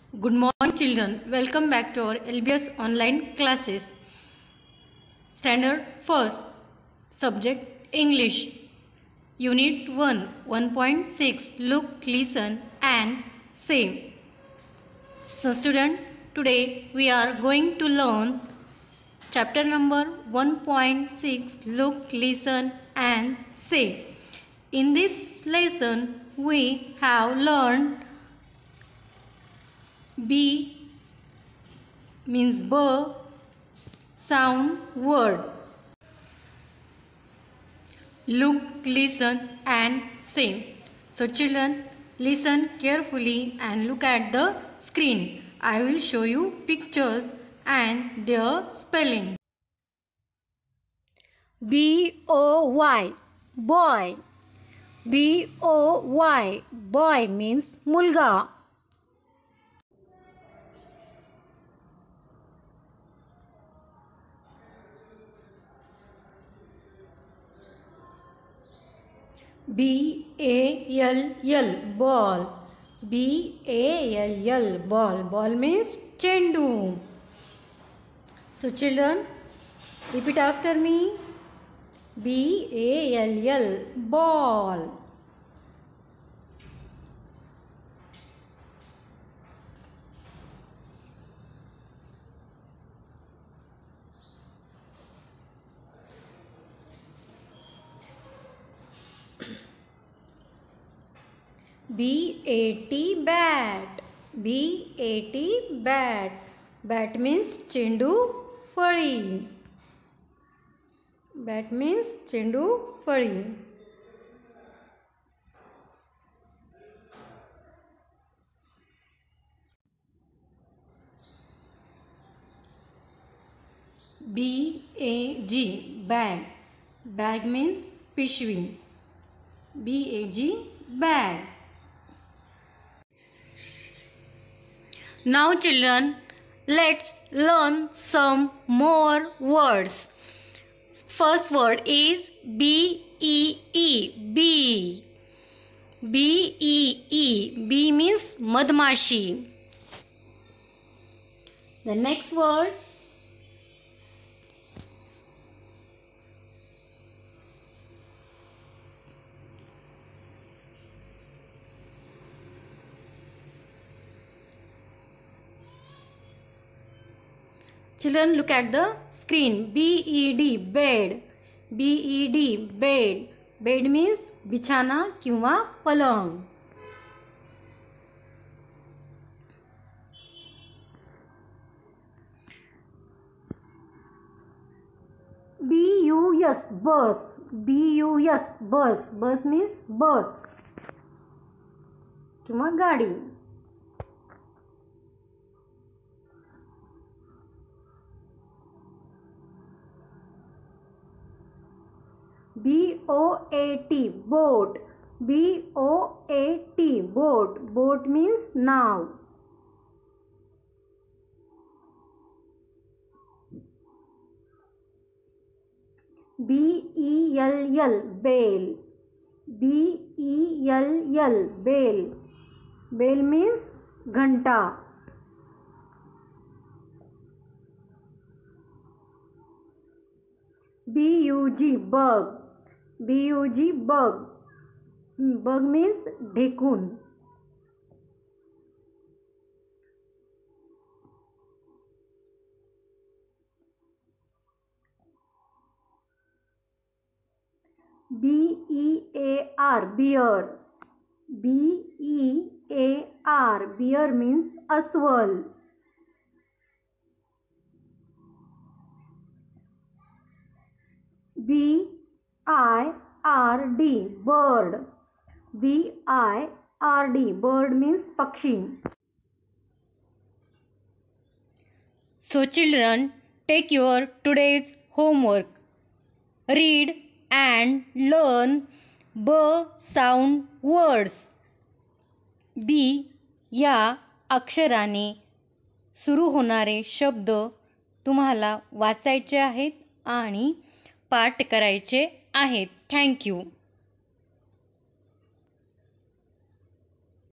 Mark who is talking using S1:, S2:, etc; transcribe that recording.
S1: Good morning children, welcome back to our LBS online classes. Standard 1st, Subject English, Unit 1, 1.6, Look, Listen and Say. So student, today we are going to learn chapter number 1.6, Look, Listen and Say. In this lesson, we have learned B means B, sound, word. Look, listen and say. So children, listen carefully and look at the screen. I will show you pictures and their spelling.
S2: B-O-Y, boy. B-O-Y, boy means mulga. B-A-L-L, ball. B-A-L-L, ball. Ball means chendu. So children, repeat after me. B-A-L-L, ball. B-A-T, bat. B-A-T, bat. Bat means chendu fali. Bat means chendu fali. B-A-G, bag. Bag means pishwi. B-A-G, bag. Now children, let's learn some more words. First word is B-E-E, bee. B-E-E, bee means madmashi. The next word Children, look at the screen. B-E-D, bed. B-E-D, bed. Bed means bichana किंवा पलंग. B-U-S, bus. B-U-S, bus. Bus means bus किंवा गाडी. B-O-A-T, boat. B-O-A-T, boat. Boat means now. B-E-L-L, bell. B-E-L-L, bell. Bell means घंटा. B-U-G, bug. B-U-G, bug. Bug means ढेकून. B-E-A-R, bear. B-E-A-R, bear means अस्वल. B-I-R-D, bird. B-I-R-D, bird means pakshi.
S1: So children, take your today's homework. Read and learn B sound words. B या अक्षराने सुरू होणारे शब्द तुम्हाला वाचायचे आहेत आणि पाठ करायचे आहेत. Thank you.